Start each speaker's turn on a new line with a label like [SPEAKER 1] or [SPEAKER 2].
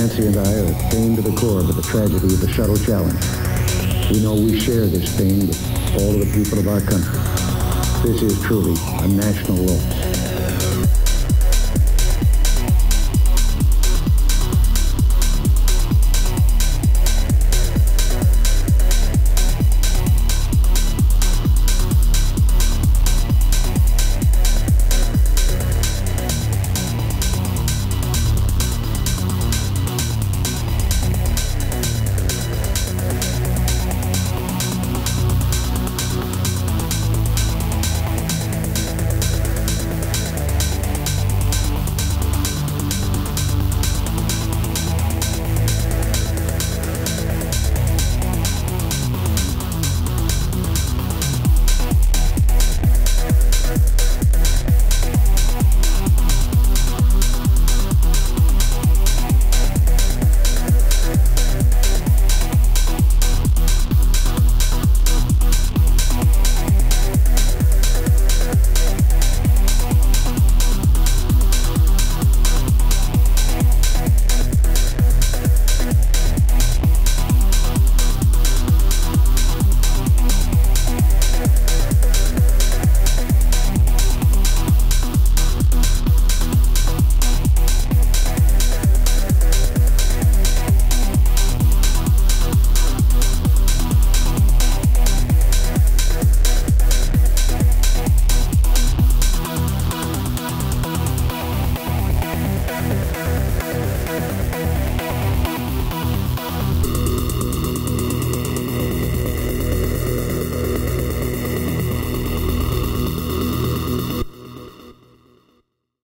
[SPEAKER 1] Nancy and I are pained to the core by the tragedy of the Shuttle Challenge. We know we share this pain with all of the people of our country. This is truly a national loss.